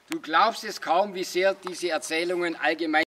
Du glaubst es kaum, wie sehr diese Erzählungen allgemein